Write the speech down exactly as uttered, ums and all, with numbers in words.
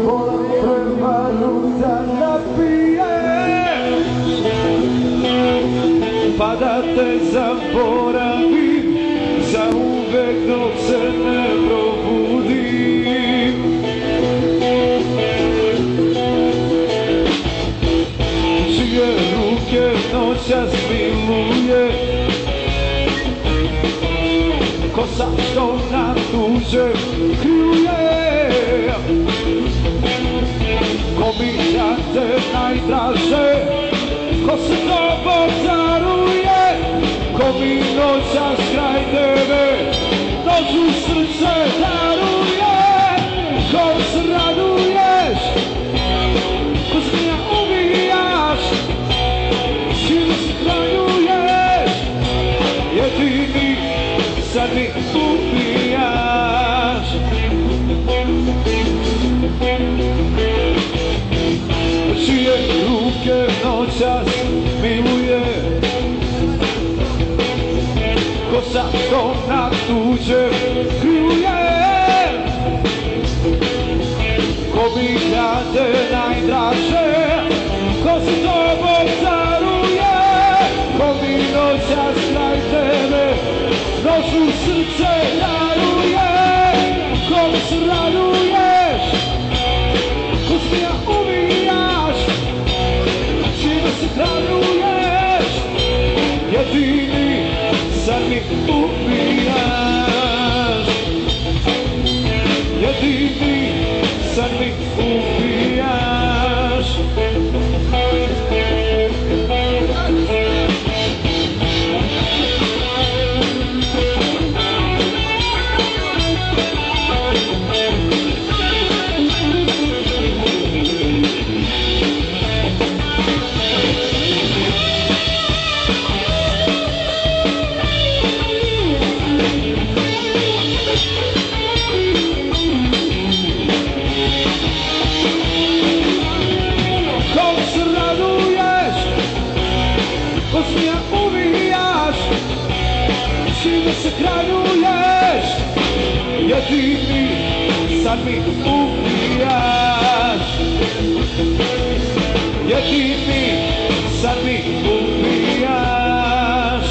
volam prevaru da napijem, pa da te zaboravim za uvek dok se ne probudim. Čije ruke noćas miluje, kosa što na tuđe kljuje, ko mi da te najdraže, ko se tobom zaruje, ko mi noćas kraj tebe noću srce daruje, ko se raduješ, ko zmija ubijaš, čime se hranjuješ, jedini sad mi ubijaš. Čije ruke noćas miluje, kosa što na tuđe kljuje, ko bi te najdraže, ko se tobom zaruje, ko mi noćas kraj tebe noću srce daruje, ko se raduješ, ko zmija ubijaš, čime se hranjuješ, jedini sad mi ubijaš, jedini sad mi ubijaš. Ko zmija ubijaš, čime se hranjuješ, jedini sad mi ubijaš, jedini sad mi ubijaš.